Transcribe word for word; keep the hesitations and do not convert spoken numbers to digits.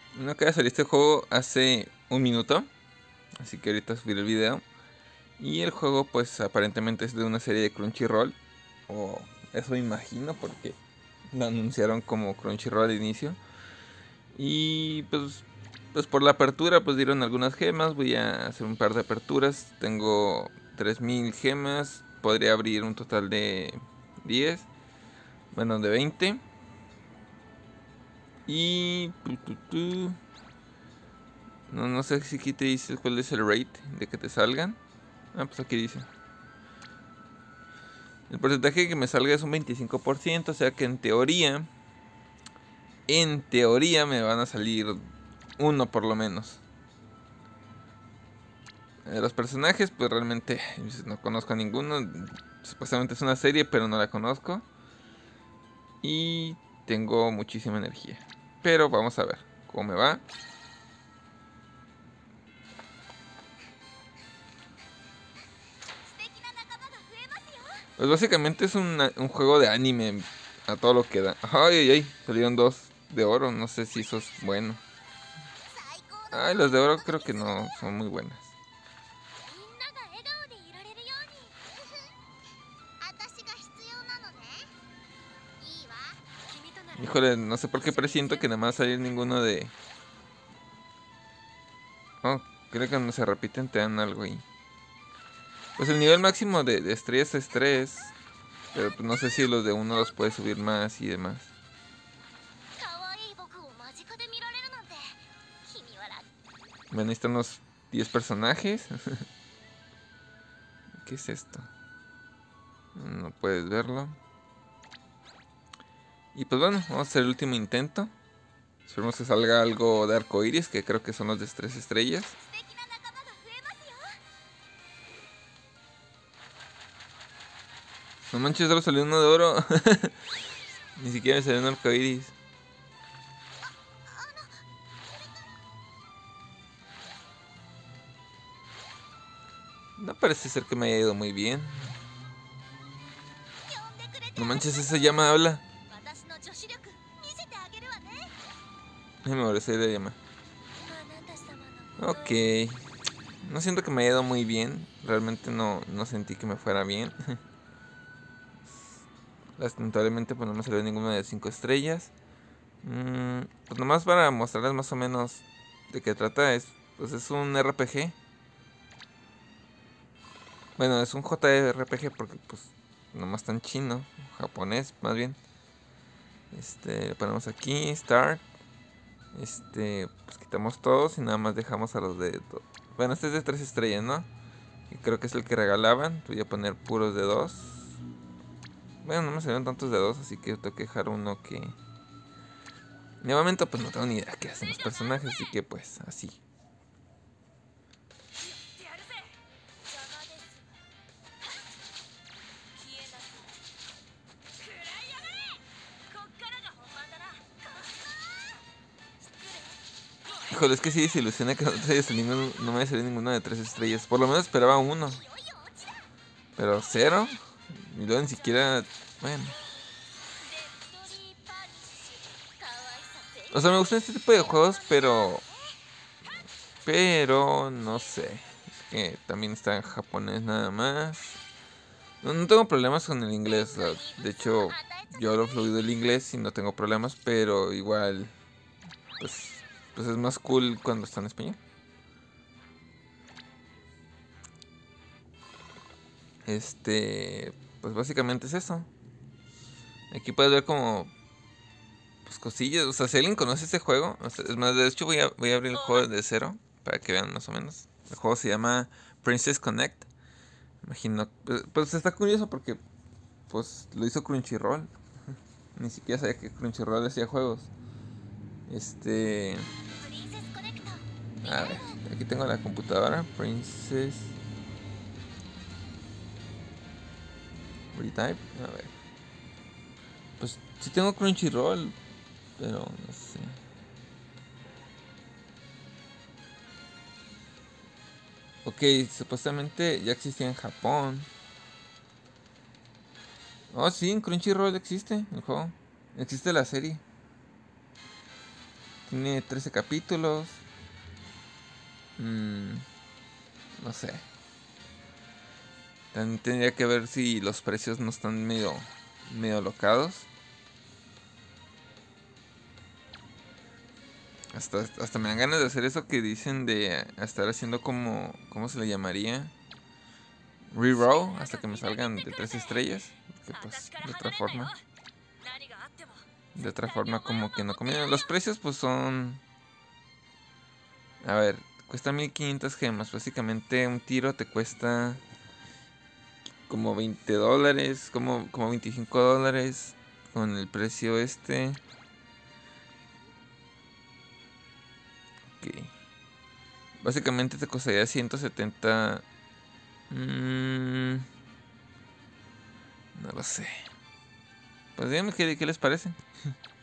No acaba de salir este juego hace un minuto, así que ahorita subiré el video. Y el juego pues aparentemente es de una serie de Crunchyroll, o eso me imagino porque lo anunciaron como Crunchyroll al inicio. Y pues, pues por la apertura pues dieron algunas gemas, voy a hacer un par de aperturas, tengo tres mil gemas, podría abrir un total de diez, bueno de veinte. Y... tu, tu, tu. No, no sé si aquí te dice cuál es el rate de que te salgan. Ah, pues aquí dice. El porcentaje que me salga es un veinticinco por ciento, o sea que en teoría, en teoría me van a salir uno por lo menos. De los personajes, pues realmente no conozco a ninguno. Supuestamente es una serie, pero no la conozco. Y tengo muchísima energía. Pero vamos a ver cómo me va. Pues básicamente es una, un juego de anime a todo lo que da. Ay, ay, ay, salieron dos de oro. No sé si eso es bueno. Ay, los de oro creo que no son muy buenas. Híjole, no sé por qué presiento que nada más salir ninguno de... Oh, creo que no se repiten, te dan algo ahí. Pues el nivel máximo de, de estrellas es tres. Pero pues no sé si los de uno los puedes subir más y demás. Me necesitan unos diez personajes. ¿Qué es esto? No puedes verlo. Y pues bueno, vamos a hacer el último intento. Esperemos que salga algo de arcoiris, que creo que son los de tres estrellas. No manches, solo salió uno de oro. Ni siquiera me salió un arcoiris. No parece ser que me haya ido muy bien. No manches, esa llama habla. Déjame obedecer la llama. Ok. No siento que me haya ido muy bien. Realmente no, no sentí que me fuera bien. Lamentablemente pues no me salió ninguna de cinco estrellas. Mm, pues nomás para mostrarles más o menos de qué trata. Es, pues es un R P G. Bueno, es un J R P G porque pues nomás está en chino, japonés más bien. Este, le ponemos aquí, Start. Este, pues quitamos todos y nada más dejamos a los de... Bueno, este es de tres estrellas, ¿no? Y creo que es el que regalaban. Voy a poner puros de dos. Bueno, no me salieron tantos de dos, así que tengo que dejar uno que... De momento pues no tengo ni idea qué hacen los personajes, así que pues así. Híjole, es que sí desilusiona que no, te salido ninguno, no me haya salido ninguno de tres estrellas. Por lo menos esperaba uno. Pero cero. Y luego ni siquiera... Bueno. O sea, me gustan este tipo de juegos, pero... Pero... No sé. Es que también está en japonés nada más. No, no tengo problemas con el inglés. O sea, de hecho, yo hablo fluido el inglés y no tengo problemas. Pero igual... Pues... Pues es más cool cuando está en español. Este... Pues básicamente es eso. Aquí puedes ver como... Pues cosillas. O sea, si alguien conoce este juego... O sea, es más, de hecho voy a, voy a abrir el juego de cero. Para que vean más o menos. El juego se llama Princess Connect. Imagino... Pues, pues está curioso porque... Pues lo hizo Crunchyroll. Ni siquiera sabía que Crunchyroll hacía juegos. Este... A ver, aquí tengo la computadora. Princess... Retype. A ver. Pues sí tengo Crunchyroll. Pero no sé. Ok, supuestamente ya existía en Japón. Oh, sí, en Crunchyroll existe el juego. Existe la serie. Tiene trece capítulos. Mm, no sé. También tendría que ver si los precios no están medio, medio alocados. Hasta, hasta me dan ganas de hacer eso que dicen de estar haciendo como... ¿Cómo se le llamaría? Reroll hasta que me salgan de tres estrellas. Que pues de otra forma. De otra forma como que no conviene. Los precios pues son... A ver, cuesta mil quinientas gemas. Básicamente un tiro te cuesta como veinte dólares. Como, como veinticinco dólares. Con el precio este. Ok. Básicamente te costaría ciento setenta. Mmm, no lo sé. Pues díganme qué, qué les parece.